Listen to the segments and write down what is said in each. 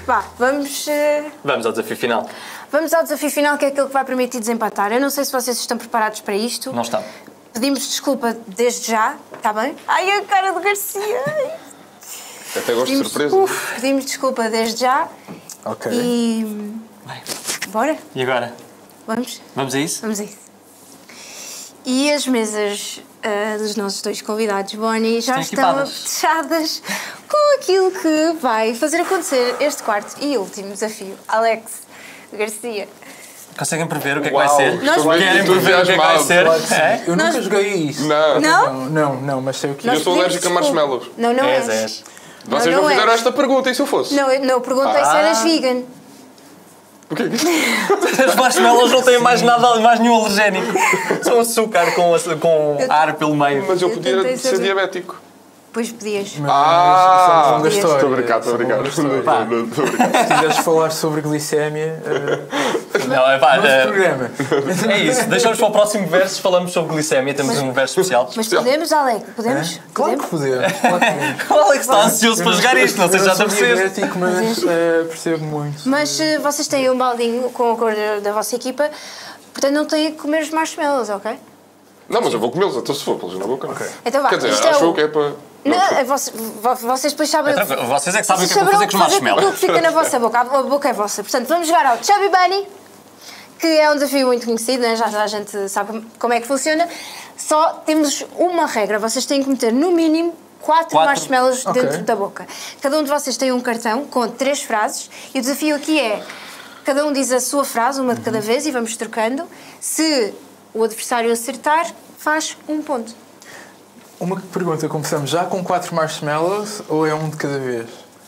Vá, vamos... Vamos ao desafio final. Vamos ao desafio final, que é aquele que vai permitir desempatar. Eu não sei se vocês estão preparados para isto. Não está. Pedimos desculpa desde já, está bem? Ai, a cara do Garcia! Até gosto de surpresa. Pedimos desculpa desde já. Ok. E... Vai. Bora? E agora? Vamos? Vamos a isso? Vamos a isso. E as mesas dos nossos dois convidados, Bonnie, já estão apetechadas com aquilo que vai fazer acontecer este quarto e último desafio. Alex Garcia. Conseguem prever o que é que vai ser? Nós querem prever o que é que vai ser? É? Eu nunca joguei isso. Não? Mas sei o que Eu sou alérgico a marshmallows. Não és. És. Vocês não fizeram esta pergunta, e se eu fosse? Não, perguntei se eras vegan. O que é que Os marshmallows não têm mais nada, mais nenhum alergénico. São açúcar com ar pelo meio. Mas eu Eu podia tentei ser saber. diabético. Pois podias. Mas isso é uma longa história. Estou a brincar, estou a brincar. Estou a brincar. Se quiseres falar sobre glicémia, Não, é pá, nosso programa. é isso. Deixamos para o próximo verso, falamos sobre glicémia, temos um verso especial. Mas podemos, Alex? Podemos? Claro que podemos. Claro que podemos. O Alex está ansioso para jogar isto, não sei se já está a Eu sou perceber. diabético, mas percebo muito. Mas vocês têm um baldinho com a cor da vossa equipa, portanto não têm que comer os marshmallows, ok? Não, mas eu vou comê-los, então se for pelos na boca. Então vá, Quer dizer, isto acho é eu que é para... Não, vocês depois sabem... Vocês é que sabem o que é Vocês para fazer com os saberão aquilo marshmallows. que fica na vossa boca, a boca é vossa. Portanto, vamos jogar ao Chubby Bunny, que é um desafio muito conhecido, né? Já a gente sabe como é que funciona. Só temos uma regra, vocês têm que meter no mínimo 4 marshmallows dentro da boca. Cada um de vocês tem um cartão com 3 frases e o desafio aqui é, cada um diz a sua frase, uma de cada vez, e vamos trocando. Se o adversário acertar, faz um ponto. Uma pergunta, começamos já com 4 marshmallows ou é um de cada vez?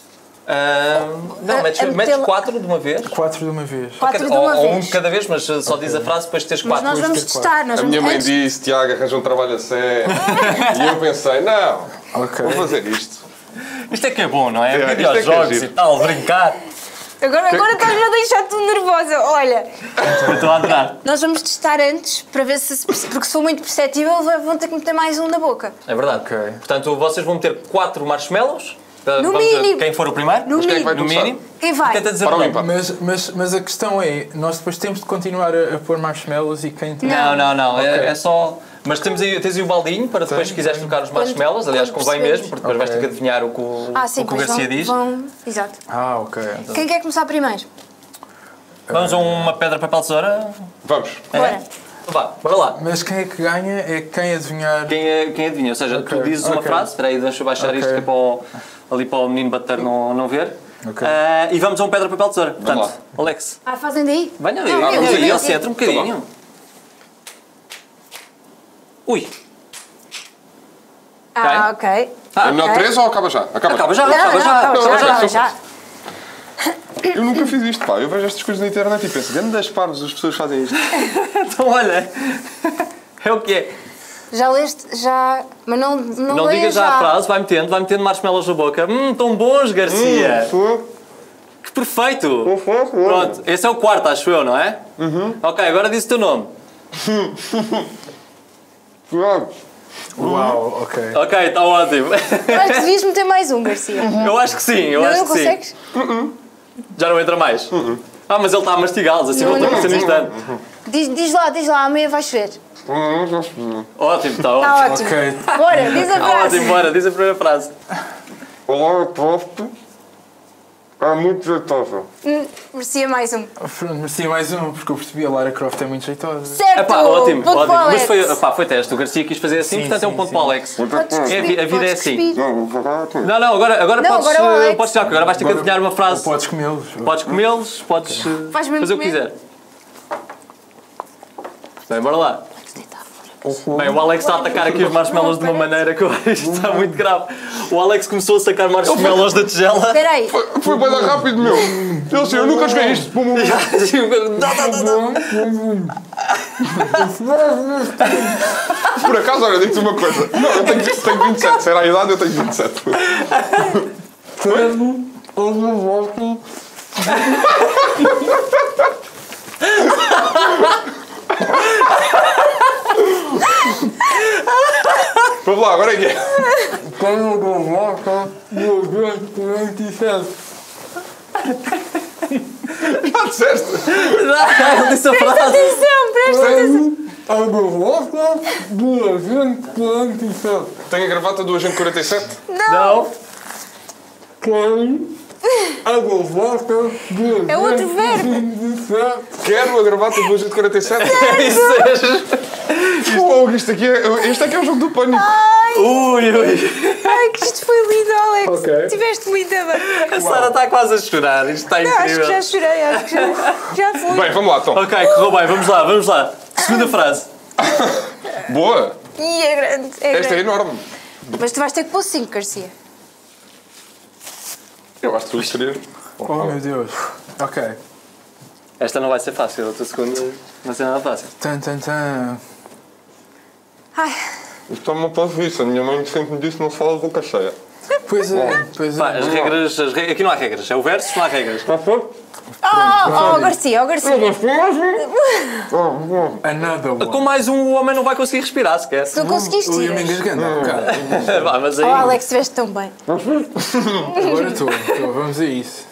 Não, metes 4 de uma vez. 4 de uma vez. 4 de uma Ou um vez. de cada vez, mas só diz a frase, depois tens 4. Mas nós vamos testar. A minha mãe disse, Tiago, arranja um trabalho a sério. E eu pensei, não, vou fazer isto. Isto é que é bom, não é? Isto é que é Videojogos giro. e tal, brincar. Agora estás a deixar tudo nervosa. Olha, Eu estou a adorar. nós vamos testar antes para ver se... Porque se for muito perceptível, vão ter que meter mais um na boca. É verdade. Ok. Portanto, vocês vão ter 4 marshmallows. No Vamos ver mínimo. quem for o primeiro. No Mas quem é que vai mínimo. No começar? mínimo. Quem vai? Tenta dizer Para o o nome. empate. Mas a questão é, nós depois temos de continuar a pôr marshmallows e quem tem... Não. Ok. É só... Mas tens aí o baldinho para depois, se quiseres trocar os marshmallows. Aliás, quando convém perceberes. mesmo, porque depois vais ter que adivinhar o que Sim, o pois Garcia diz. Exato. Ok. Quem quer começar primeiro? Vamos a uma pedra, papel, tesoura? Vamos. Bora. Então vá, bora lá. Mas quem é que ganha é quem adivinhar... Quem adivinha? Ou seja, tu dizes uma frase. Espera aí, deixa eu baixar isto que é ali para o menino bater não ver. Ok. E vamos a um pedra, papel, tesoura. Portanto, lá. Alex, Fazem daí? venha ali. Ah, Vamos ok, aí ok. ao centro um bocadinho. Ui. Ok. É melhor 3 ou acaba já? Acaba já, Não, acaba já. já. Eu nunca fiz isto, pá. Eu vejo estas coisas na internet e penso, grandes parvos, as pessoas fazem isto. Então olha, é o que é. Já leste? Já... Mas não Não leia digas já a frase, vai metendo marshmallows na boca. Tão bons, Garcia. Que perfeito. Pronto, esse é o quarto, acho eu, não é? Ok, agora diz o teu nome. Uau, ok. Ok, está ótimo. Eu acho que devias meter mais um, Garcia. Eu acho que sim, eu Não acho que sim. consegues? Já não entra mais? Mas ele está a mastigá-los, assim Não, volta a não, aparecer no instante. Diz lá, amanhã vais ver. Ótimo, está Está ótimo. ótimo. Ok. Bora, diz a Está frase. ótimo, bora, diz a primeira frase. Olá, prof. É muito jeitosa. Merecia mais um. Pronto, merecia mais um, porque eu percebi a Lara Croft é muito jeitosa. Certo! Epá, ótimo, Ponto para o ótimo. Mas Alex. foi teste, o Garcia quis fazer assim, Sim, portanto é um sim, ponto sim. para o Alex. Podes A cuspir, vida é podes assim. cuspir. Não, vou falar tudo. Não, agora Não, podes, agora é o Alex. podes tirar, porque agora vais ter que adivinhar uma frase. Podes comê-los. Podes comê-los, podes Vais mesmo fazer o que comer? quiser. Bem, bora lá. Bem, o Alex está a atacar aqui os marshmallows de uma maneira que eu acho que está muito grave. O Alex começou a sacar marshmallows da tigela. Espera aí. Foi bem rápido, meu. Eu sei, eu nunca joguei isto. Por acaso, olha, digo-te uma coisa. Não, eu tenho 27. Se era a idade, eu tenho 27. Vamos lá, agora é que é. Já disseste? Ele disse a Presta frase. atenção, presta atenção. A gravata do agente 47. Tem a gravata do Agente 47? Não. Tem a gravata do agente É outro verbo. 47. Quero a gravata do Agente 47? Isso Fogo, isto aqui é um jogo do pânico. Ui. Ai, que isto foi lindo, Alex. Ok. Tiveste muito bem. A Sara está quase a chorar. Isto está Não, acho incrível. que já chorei, acho que já fui. Bem, vamos lá, então. Ok, correu bem. Vamos lá. Segunda frase. Boa. E é grande, é Esta é grande. enorme. Mas tu vais ter que pôr 5, Garcia. Eu acho que tu seria. Oh meu Deus. Ok. Esta não vai ser fácil. A outra segunda não vai ser nada fácil. Tan, tan, tan. Ai, Isto é uma paviça. A minha mãe sempre me disse que não se fala de boca cheia. Pois é, pois Pá, é. as regras. Aqui não há regras. É o verso, não há regras. Garcia, Another one. Com mais um, o homem não vai conseguir respirar sequer. Se não conseguiste Eu ia me ir. engasgando há bocado. Vá, mas aí. Oh, Alex, estiveste tão bem. Agora estou. Vamos a isso.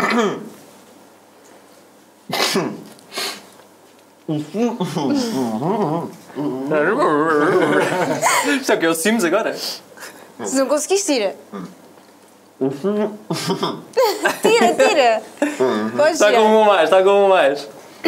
Isto é o que? É o Sims agora? Se não conseguiste, tira. Tira. Podes Está com tirar. um mais, está com um mais.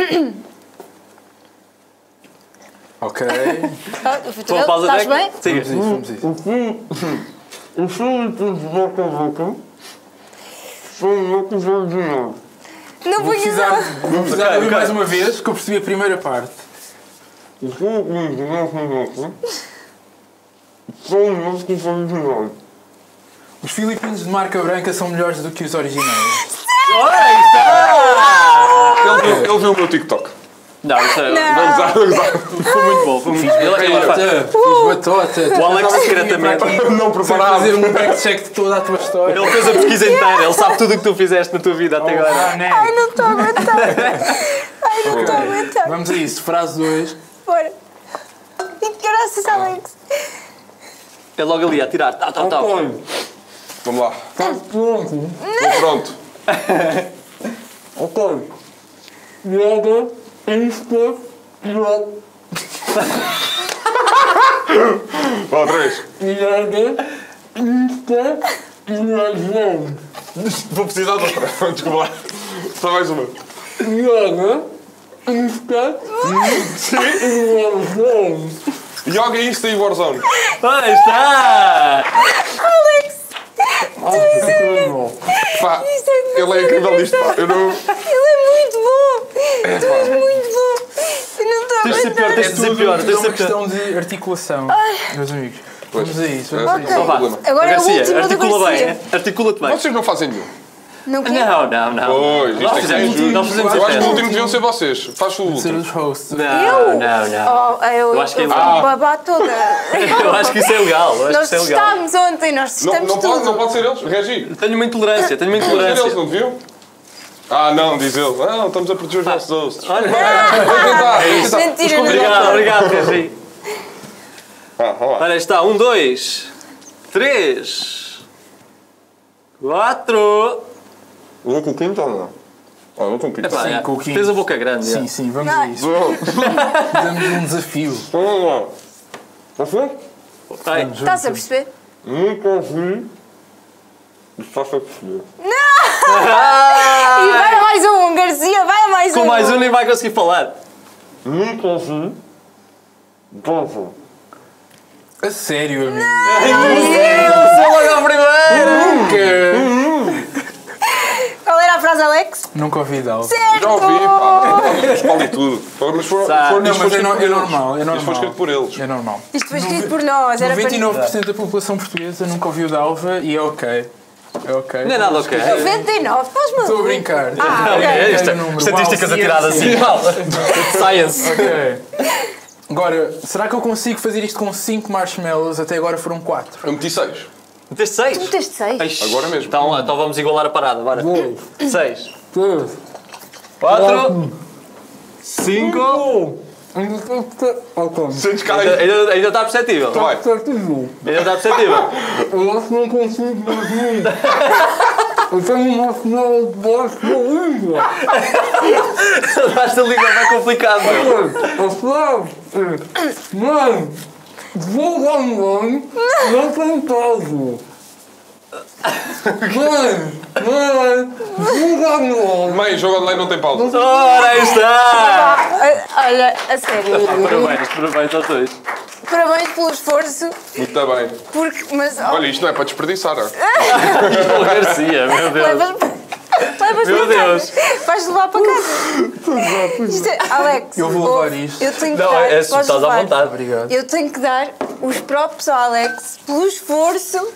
Ok. Uma pausa Estás técnica? bem? Siga. Vamos a isso. O filme de boca a boca foi o que veio de novo. Não Vou punhas precisar, vou precisar de ouvir ok. mais uma vez, que eu percebi a primeira parte. O filme de boca a boca foi o que veio de novo. Os filipinos de marca branca são melhores do que os originais. Ora, aí está! Ele viu o meu TikTok. Não, isso é. Não. Foi muito bom. Foi muito bom. Fiz batota. O Alex secretamente. Não Para preparado. fazer um back-check de toda a tua história. Ele fez a pesquisa inteira, ele sabe tudo o que tu fizeste na tua vida até agora. Ai, não estou a aguentar. Ai, não estou a aguentar. Vamos a isso. Frase 2. Bora. E que graças, Alex. É logo ali a tirar. Tá. Vamos lá. Estás pronto? Estou pronto. Ok. Yoga, Insta, Yoga, Outra vez. Yoga, Insta, Yoga. Vou precisar de outra. Desculpa lá. Só mais uma. Yoga, Insta, Yoga. Yoga, Insta e Warzone. Aí está! Alex. Pá, ele é incrível disto. Pá. Eu não... Ele é muito bom. Tu és muito bom. Eu não estou a Tens de ser pior, aguentar. tens de ser pior, É tens de uma ser pior. questão de articulação, meus amigos. Vamos a isso, vamos a Ok. isso. Então vá. Agora é o Garcia, último do articula bem, Garcia. hein? Articula-te bem. Vocês não fazem nenhum. Não quero. Não. Pois, isto Nós é que é fizemos, injusto. nós fizemos Eu a acho que o festa. último deviam ser vocês. Faz o Ser último. os hosts. Não. Oh, eu acho que é vou legal. babar toda. Eu acho que isso é legal. Eu acho Nós que isso é legal. testámos ontem, nós testamos Não tudo. pode ser eles. Regi. Tenho uma intolerância, Pode ser eles, não deviam? Ah, não, diz ele. Não, estamos a proteger os nossos hosts. Olha, Vou tentar. Mentira, obrigado, Regi. Vamos lá. Olha, está. 1, 2, 3, 4. Vou com o quinto ou não? Ah, vou com o quinto. Epá, Sim, é. com o quinto. Fez a boca grande. Sim, é. sim, vamos a isso. Damos um desafio. Vamos lá. Você? Ai, Estás a perceber? Nunca ouvi. Faça perceber. E vai mais um, Garcia, vai mais um. com mais um nem vai conseguir falar. Nunca ouvi. Bobo. A sério, amigo. Você logo ao primeiro! Qual era a frase, Alex? Nunca ouvi de algo. Já ouvi, pá. Escolhe tudo. Mas for, Sabe. Não, mas é escrito por eles. normal, é Isto foi normal. escrito por eles. É normal. Isto foi escrito por nós, era para... 99% da população portuguesa nunca ouviu de Alva e é ok. É ok. Não é nada ok. 99, estás maluco? Estou a brincar. Ah, ok. É, isto é número. estatísticas Uau, atiradas ciência. assim. Science. Ok. Agora, será que eu consigo fazer isto com 5 marshmallows? Até agora foram 4. Eu meti 6. Meteste 6? Tu meteste 6? Agora mesmo. Então vamos igualar a parada, bora. 6, 3, 4, 5. Sentes cá aí. Ainda está perceptível. Vai. Ainda está perceptível. Eu acho que não consigo mais um. Eu tenho um marshmallow de bosta na língua. Basta ligar, vai complicado, meu. Mano, vou dar um banho, não tem caso. Mãe, vou dar um banho. Mãe, jogo online não tem pausa. Ora, aí está! Olha, a sério. Parabéns aos dois. Parabéns pelo esforço. Muito bem. Mas, Olha, isto não é para desperdiçar. João Garcia, meu Deus. Levas Meu para Deus. casa. Vais levar para casa. Isto é, Alex, Eu vou levar isto. Eu tenho que Não, dar. é se podes estás à levar. vontade. Obrigado. Eu tenho que dar os próprios ao Alex pelo esforço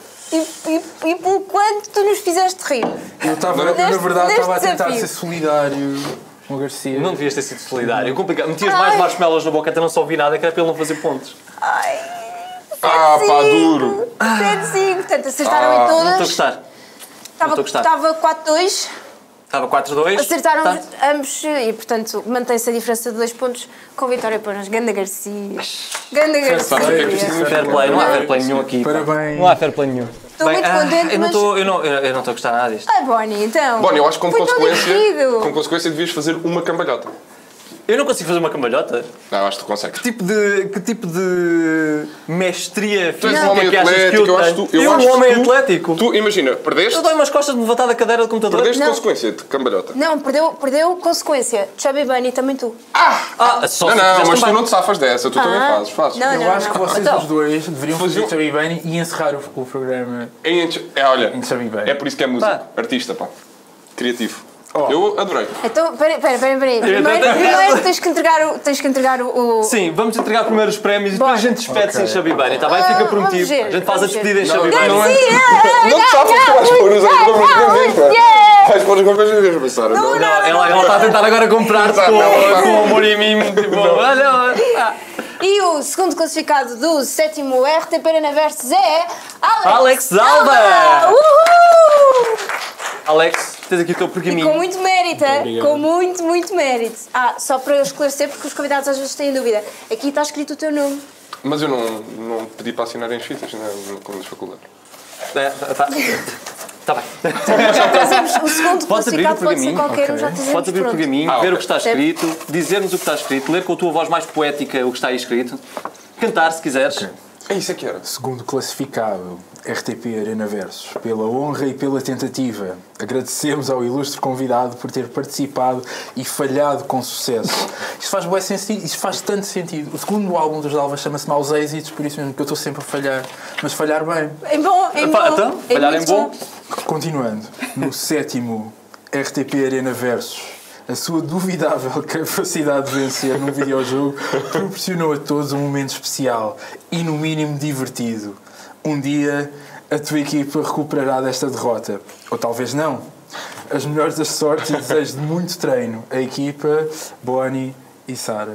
e pelo quanto tu nos fizeste rir. Eu na Neste verdade, estava a tentar desafio. ser solidário com o Garcia. Não devias ter sido solidário. Complicado. Metias mais marshmallows na boca, até não só ouvi nada, que era para ele não fazer pontos. Ai. Ah, pá, duro. 7-5. Portanto, acertaram em Não estou a todas. gostar. Não estou a gostar. Estava 4-2. Estava 4-2. Acertaram Tá. ambos e, portanto, mantém-se a diferença de 2 pontos com vitória para nós. Ganda Garcia. Ganda Garcia. Sabes o que é que isto Fair play, não há fair play nenhum aqui. pá. Parabéns. Não há fair play nenhum. Estou muito contente, eu não mas- estou a gostar nada disto. Ai, Bonnie, então. Bom, eu acho que Foi tão divertido. como consequência devias fazer uma cambalhota. Eu não consigo fazer uma cambalhota. Não, acho que tu consegues. Que tipo de mestria Tu és física um homem que achas que atlético, eu acho tenho? que tu... Eu acho um que homem tu- atlético. Tu, imagina, perdeste, Eu dou umas costas de levantar da cadeira do computador. perdeste Não. consequência de cambalhota. Não, perdeu consequência. Chubby Bunny, também tu. Ah, só Não, se não, fizeste mas tu também. não te safas dessa, tu também fazes. Não, Eu acho que vocês Então. os dois deveriam fazer Fazer- Chubby Bunny e encerrar o programa Olha, em Chubby Bunny. é por isso que é músico. Pá. Artista, pá. Criativo. Oh. Eu adorei. Então, peraí. Primeiro tens que entregar o... Sim, vamos entregar primeiro os prémios e depois Bora. a gente despede-se Ok. em Chubby Bunny, está bem? Fica Vamos prometido. ver, A gente faz a vamos ver. despedida em Chubby Não, Bunny. não é. Garcia! Não te safas que tu vais pôr os amigos pá. Yeah! Vais pôr os amigos a pensar. Não, ela está a tentar agora comprar-te com amor e mimo. Tipo, olha. E o segundo classificado do 7º RTP Arena Versus é... Alex Alva! Uhul! Alex, tens aqui o teu E com pergaminho. muito mérito, obrigado. com muito mérito. Só para esclarecer, porque os convidados às vezes têm dúvida. Aqui está escrito o teu nome. Mas eu não pedi para assinar em fitas, como nas faculdades. Está bem. Já trazemos o segundo Podes abrir classificado, o pode ser pergaminho? qualquer um, já Ok. dizemos Podes abrir o pronto. pergaminho, ver ok. o que está escrito, dizer-nos o que está escrito, ler com a tua voz mais poética o que está aí escrito, cantar se quiseres. É isso que era. Segundo classificado, RTP Arena Versus, pela honra e pela tentativa, agradecemos ao ilustre convidado por ter participado e falhado com sucesso. Isto faz bué sentido, isto faz tanto sentido. O segundo álbum dos Alva chama-se Maus Êxitos, por isso mesmo que eu estou sempre a falhar, mas falhar bem. Em bom, em bom. Então, falhar em muito bom. Continuando, no 7º RTP Arena Versus, a sua duvidável capacidade de vencer num videojogo proporcionou a todos um momento especial e, no mínimo, divertido. Um dia, a tua equipa recuperará desta derrota. Ou talvez não. As melhores das sortes e desejo de muito treino. A equipa, Bonnie e Sara.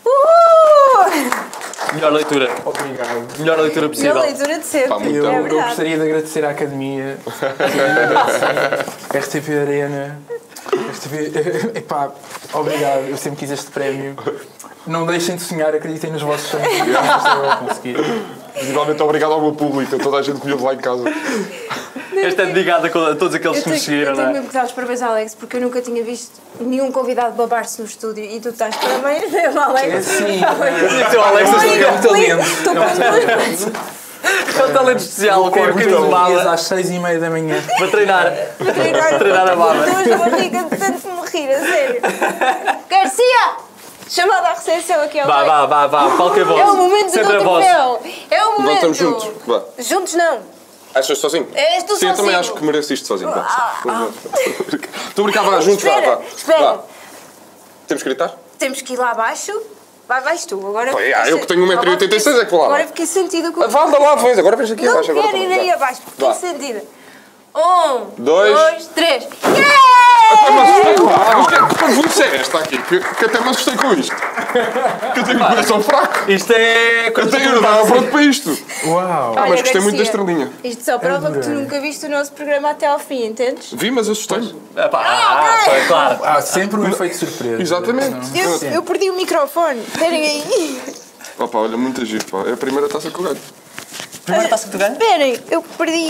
Melhor leitura. Obrigado. Melhor leitura Melhor possível. leitura de sempre. Pá, muito Eu, bom. É eu verdade. gostaria de agradecer à Academia, gostaria de agradecer RTP Arena, RTP... Epá, obrigado, eu sempre quis este prémio. Não deixem de sonhar, acreditem nos vossos sonhos. Eu vou conseguir. Igualmente obrigado ao meu público, a toda a gente que viu lá em casa. Este é dedicado a todos aqueles que nos Eu seguiram, tenho não é? mesmo que dar os parabéns ao Alex, porque eu nunca tinha visto nenhum convidado babar-se no estúdio e tu estás parabéns mesmo, Alex. É sim, O teu Alex é um talento. Estou com duas mãos. é um talento especial, com a bocadinho de dias bala às 6h30 da manhã. para treinar. Treinar Treinar a baba. Estou a barriga de tanto me rir, a sério. Garcia! Chamada à recepção aqui ao Alex. Vá, palco é voz. É o momento do Sempre a teu voz. troféu. É o momento. Vamos juntos. Vá. Juntos não. Achas sozinho? És tu Sim, eu também sozinho. acho que mereço isto sozinho. Vá. Estou a brincar, vá, juntos, vá. Espera, Vá. espera. Vá. Temos que gritar? Temos que ir lá abaixo. Vais tu. Agora Pá, eu que tenho 1,86 m é que vou lá. Agora fiquei sentida com Vá, anda lá, vens. Agora vens aqui Não abaixo. quero Agora ir também. aí Vá. abaixo, porque Vá. fiquei sentida. 1, Dois. 2, 3. Até me assustei com isto. Que parvoíce é esta aqui? Que até me assustei com isto. Que eu tenho um coração fraco. Isto é... Eu tenho, não estava pronto para isto. Uau! Mas gostei muito da estrelinha. Isto só prova que tu nunca viste o nosso programa até ao fim, entendes? Vi, mas assustei-me. Claro. Há sempre um efeito surpresa. Exatamente. Eu perdi o microfone. Esperem aí. Opa, olha, muito giro, pá. É a primeira taça que eu ganho. Primeira taça que tu ganhas? Esperem, eu perdi.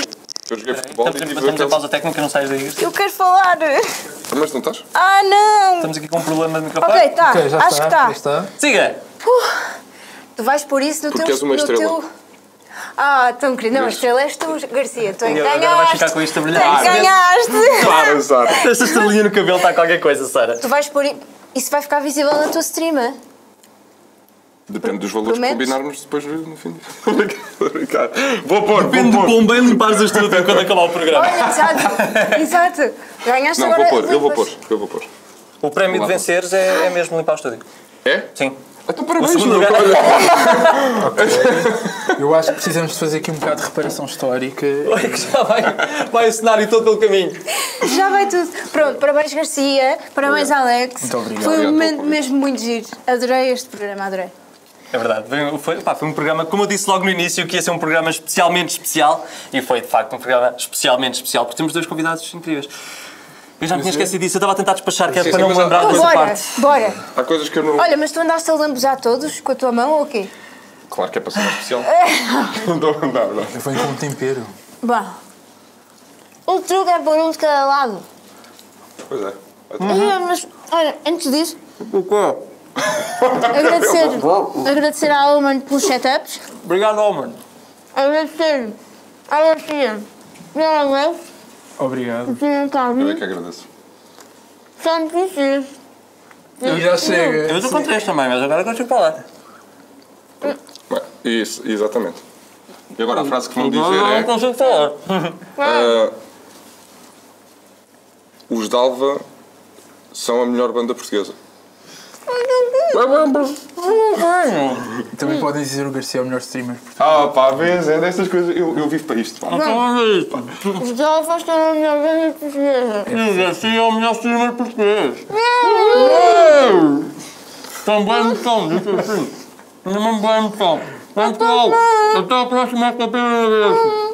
Eu joguei futebol Estamos em pausa técnica, não sais daí. Eu quero falar. Mas não estás? Ah, não. Estamos aqui com um problema de microfone. Ok, tá. Ok, já Acho está, que tá. já está. Siga! Tu vais pôr isso no Porque teu... és uma no estrela. teu- Ah, tão querido. Não, a estrela és tu, Garcia. Tu Agora vais ganhaste. ficar com isto a Tu brilhar. ganhaste. Para, Sara. Esta estrelinha no cabelo está qualquer coisa, Sara. Tu vais pôr... Isso vai ficar visível na tua stream. Depende dos valores que Prometes? combinarmos depois no fim. Vou brincar. Vou pôr, Depende do quão bem limpares o estúdio quando acabar o programa. Olha, exato. Exato. Ganhaste Não, agora... eu vou limpas. pôr. Eu vou pôr. O prémio de venceres é mesmo limpar o estúdio. É? Sim. Então parabéns, O segundo meu. lugar- Olha. Eu acho que precisamos de fazer aqui um bocado de reparação histórica. Olha que já vai o cenário todo pelo caminho. Já vai tudo. Pronto, parabéns Garcia, parabéns Alex. Muito obrigado. Foi um Obrigado momento pelo convite. mesmo muito giro. Adorei este programa, adorei. É verdade, foi um programa, como eu disse logo no início, que ia ser um programa especialmente especial, e foi de facto um programa especialmente especial, porque temos 2 convidados incríveis. Eu já me tinha esquecido disso, eu estava a tentar despachar, que é Sim, para sim, não me mas lembrar há- dessa Bora, parte. bora. Há coisas que eu não. Olha, mas tu andaste a lambuzar todos com a tua mão ou o quê? Claro que é para ser mais especial. Não. Vem com um tempero. Bom, o truque é pôr um de cada lado. Pois é. Mas, olha, antes disso, agradecer à Alman pelos setups, Obrigado, Oman. agradecer à Garcia pela Alex, Obrigado. pela Eu é Carmen, que agradeço. Santos e Cis. E já chega. Eu estou com 3 também, mas agora consigo falar. Bem, isso, exatamente. E agora a frase que vão dizer Não é. consigo falar. Os Dalva são a melhor banda portuguesa. Também podem dizer o Garcia é o melhor streamer. Ah, pá, vês, é dessas coisas. Eu vivo para isto. Pá. Os Dalvas têm a melhor banda portuguesa. Sim, é o melhor streamer português. Também me são, disse assim. Também me são. Pessoal, até a próxima capítulo.